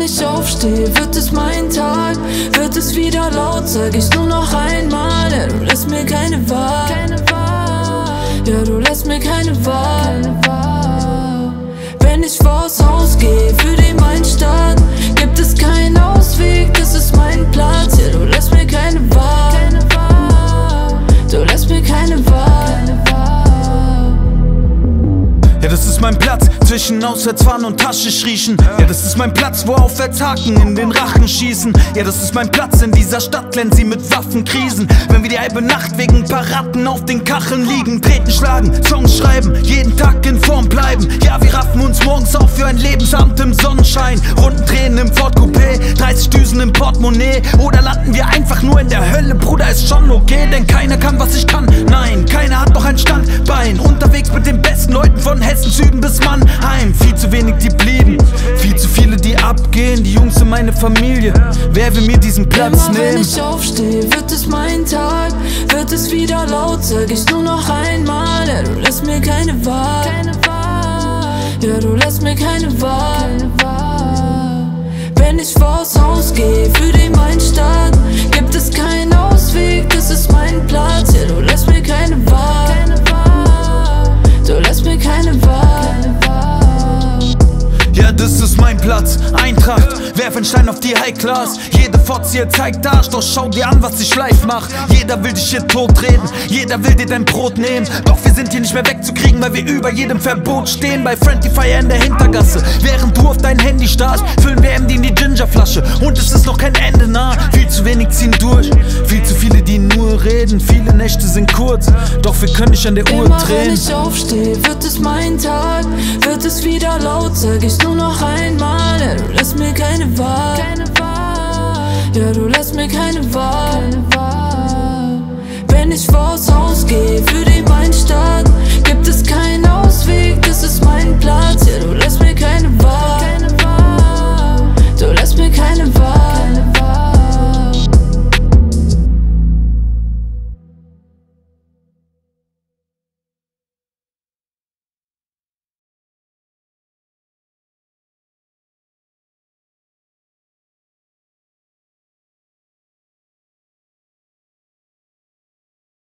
ich aufstehe, wird es mein Tag. Wird es wieder laut, sag ich nur noch einmal. Ja, du lässt mir keine Wahl. Ja, du lässt mir keine Wahl. Wenn ich vors Haus gehe, für die Mainstadt, gibt es keinen Ausweg, das ist mein Platz. Ja, du lässt mir keine Wahl. Du lässt mir keine Wahl. Ja, das ist mein Platz zwischen Auswärtsfahren und Taschisch riechen. Ja, das ist mein Platz, wo Aufwärtshaken in den Rachen schießen. Ja, das ist mein Platz in dieser Stadt, glänzt sie mit Waffenkrisen. Wenn wir die halbe Nacht wegen paar Ratten auf den Kacheln liegen, treten, schlagen, Songs schreiben, jeden Tag in Form bleiben. Ja, wir raffen uns morgens auf für ein Lebensabend im Sonnenschein. Runden Tränen im Ford Coupé, 30 Düsen im Portemonnaie. Oder landen wir einfach nur in der Hölle, Bruder, ist schon okay. Denn keiner kann, was ich kann, nein, keiner hat noch ein Standbein. Unterwegs mit den besten Leuten von Hessen, Süden bis Mannheim. Viel zu wenig, die blieben, viel zu viele, die abgehen. Die Jungs sind meine Familie, wer will mir diesen Platz nehmen? Wenn nehmen? ich aufstehe, wird es mein Tag. Wird es wieder laut, sag ich nur noch einmal. Ja, du lässt mir keine Wahl. Ja, du lässt mir keine Wahl. Wenn ich vors Haus gehe, für die Mainstadt, gibt es keinen Ausweg, das ist mein Platz. Ja, du lässt mir keine Wahl. Du lässt mir keine Wahl. Ja, das ist mein Platz, Eintracht, werf einen Stein auf die High Class. Jede Fotze hier zeigt Arsch, doch schau dir an, was ich live mach. Jeder will dich hier totreden, jeder will dir dein Brot nehmen. Doch wir sind hier nicht mehr wegzukriegen, weil wir über jedem Verbot stehen. Bei Friendly Fire in der Hintergasse, während du auf dein Handy starrst, füllen wir MD in die Gingerflasche. Und es ist noch kein Ende nah, viel zu wenig ziehen durch. Viel zu viele, die nur reden, viele Nächte sind kurz. Doch wir können nicht an der Uhr drehen. Wenn ich aufstehe, wird es mein Tag. Wird es wieder laut, sag ich nur noch einmal. Ja, du lässt mir keine Wahl. Ja, du lässt mir keine Wahl.